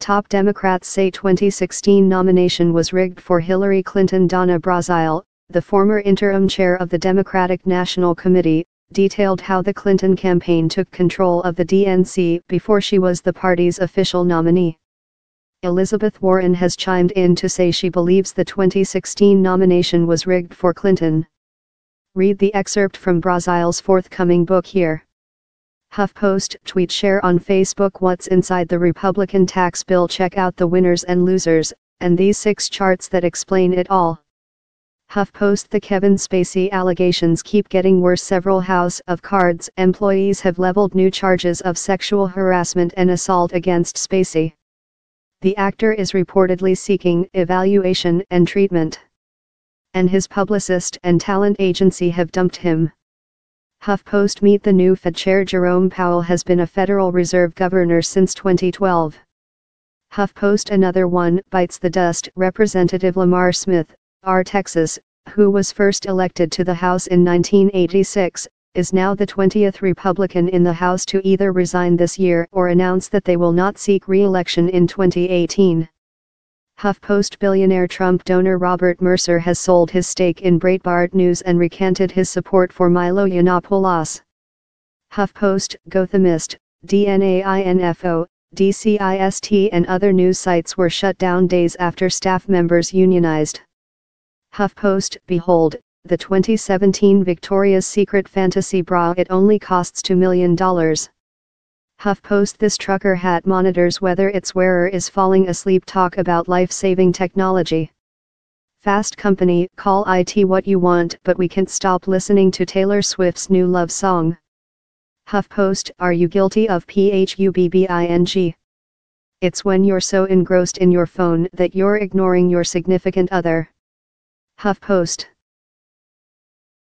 Top Democrats say 2016 nomination was rigged for Hillary Clinton. Donna Brazile, the former interim chair of the Democratic National Committee, detailed how the Clinton campaign took control of the DNC before she was the party's official nominee. Elizabeth Warren has chimed in to say she believes the 2016 nomination was rigged for Clinton. Read the excerpt from Brazile's forthcoming book here. HuffPost tweet share on Facebook. What's inside the Republican tax bill? Check out the winners and losers, and these 6 charts that explain it all. HuffPost. The Kevin Spacey allegations keep getting worse. Several House of Cards employees have leveled new charges of sexual harassment and assault against Spacey. The actor is reportedly seeking evaluation and treatment, and his publicist and talent agency have dumped him. HuffPost. Meet the new Fed chair. Jerome Powell has been a Federal Reserve governor since 2012. HuffPost. Another one bites the dust. Representative Lamar Smith, R. Texas, who was first elected to the House in 1986, is now the 20th Republican in the House to either resign this year or announce that they will not seek re-election in 2018. HuffPost. Billionaire Trump donor Robert Mercer has sold his stake in Breitbart News and recanted his support for Milo Yiannopoulos. HuffPost. Gothamist, DNAINFO, DCIST and other news sites were shut down days after staff members unionized. HuffPost. Behold, the 2017 Victoria's Secret fantasy bra. It only costs $2 million. HuffPost. This trucker hat monitors whether its wearer is falling asleep. Talk about life-saving technology. Fast Company. Call IT what you want, but we can't stop listening to Taylor Swift's new love song. HuffPost. Are you guilty of PHUBBING? It's when you're so engrossed in your phone that you're ignoring your significant other. HuffPost.